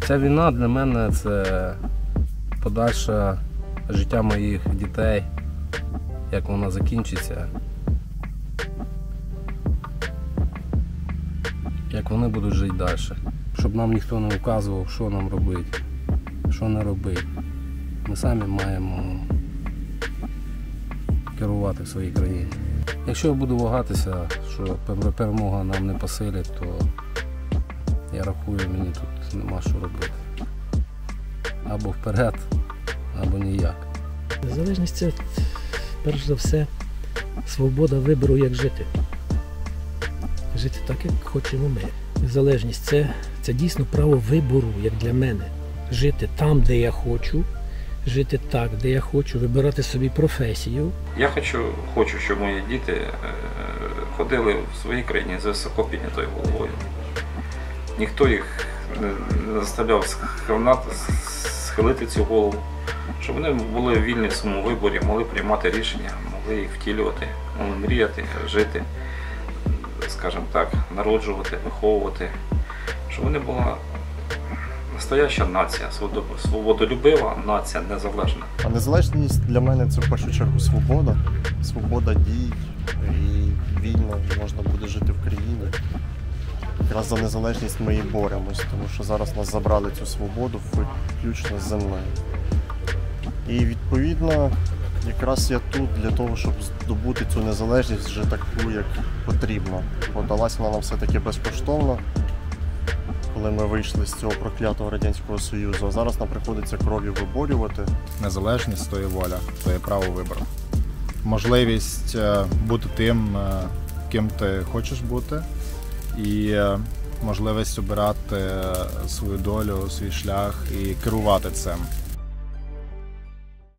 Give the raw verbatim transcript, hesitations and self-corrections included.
Ця війна для мене це подальше життя моїх дітей, як вона закінчиться, як вони будуть жити далі. Щоб нам ніхто не вказував, що нам робити, що не робити. Ми самі маємо керувати в своїй країні. Якщо я буду вагатися, що перемога нам не по силі, то я рахую, мені тут нема що робити. Або вперед, або ніяк. Незалежність – це, перш за все, свобода вибору, як жити. Жити так, як хочемо ми. Незалежність – це, це дійсно право вибору, як для мене. Жити там, де я хочу, жити так, де я хочу, вибирати собі професію. Я хочу, хочу, щоб мої діти ходили в своїй країні з високо піднятою головою. Ніхто їх не заставляв схилити цю голову, щоб вони були вільні в своєму виборі, могли приймати рішення, могли їх втілювати, могли мріяти, жити, скажімо так, народжувати, виховувати, щоб вони була настояща нація, свободолюбива нація, незалежна. А незалежність для мене це в першу чергу свобода, свобода дій і вільно можна буде жити в країні. Якраз за незалежність ми і боремось, тому що зараз нас забрали цю свободу включно з землею. І відповідно, якраз я тут для того, щоб здобути цю незалежність вже таку, як потрібно. Бо далась вона нам все-таки безкоштовно, коли ми вийшли з цього проклятого Радянського Союзу, а зараз нам приходиться кров'ю виборювати. Незалежність – то є воля, то є право вибору. Можливість бути тим, ким ти хочеш бути, і можливість обирати свою долю, свій шлях і керувати цим.